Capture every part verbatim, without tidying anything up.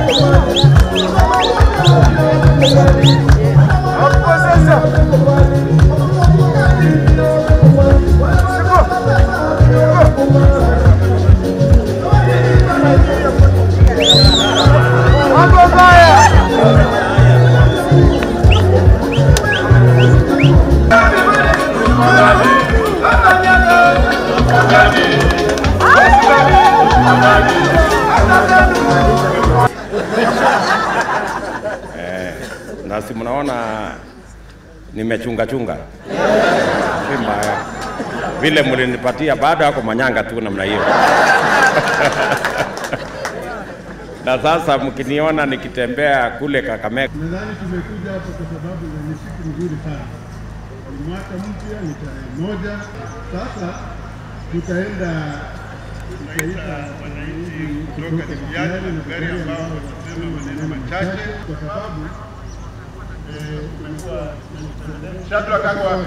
Na si mnaona nimechunga chunga. Si mbaya. Vile mlinipatia bado yako manyanga tu namna hiyo. Na sasa mkiniona nikitembea kule Kakamega. Nadhani tumekuja hapa kwa sababu ni siku nzuri sana. Ni mwaka mpya, ni tarehe moja. Sasa tutaenda tutaita wananchi kutoka Kajiado na gari ambao watasema maneno machache kwa sababu Shadra Kagwa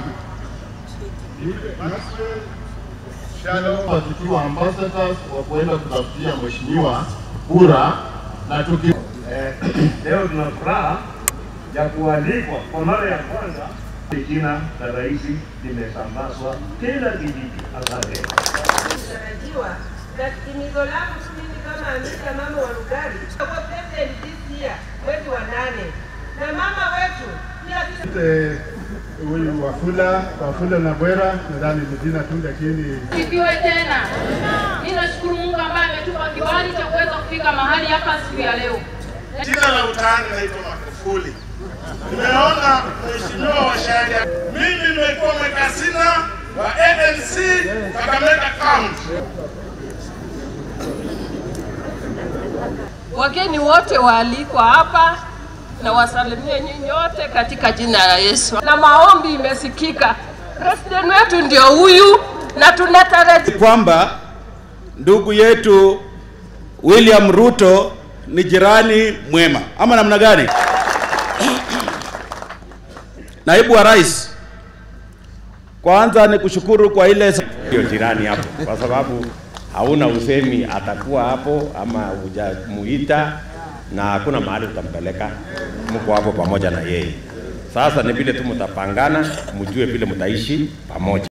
tukiwa ambassadors wa kuenda kutafutia mheshimiwa kura na tuki eh, leo tuna furaha ya kualikwa kwa mara ya kwanza. Jina la rais limesambazwa kila kijiji. Asante. Tarajiwa na timizo langu mimi kama amisa mama wa Lugari kwa president this year mwezi wa nane na mama wetu huyu Wafula, Wafula na Bwera, nadhani ni jina tu lakini sifiwe tena. Ninashukuru Mungu ambaye ametupa kibali cha kuweza kufika mahali hapa siku ya leo. Jina la utani naitwa Makufuli. Nimeona mheshimiwa wa Sharia. Mimi nimekuwa mwekasina wa A N C Kakamega County. Wageni wote waalikwa hapa na wasalimie nyinyi wote katika jina la Yesu. Na maombi imesikika. President wetu ndio huyu na tunatarajia kwamba ndugu yetu William Ruto ni jirani mwema. Ama namna gani? Naibu wa Rais, kwanza ni kushukuru kwa ile hiyo jirani hapo kwa sababu hauna usemi atakuwa hapo ama hujamuita na hakuna mahali utampeleka, mko hapo pamoja na yeye. Sasa ni vile tu mtapangana, mjue vile mtaishi pamoja.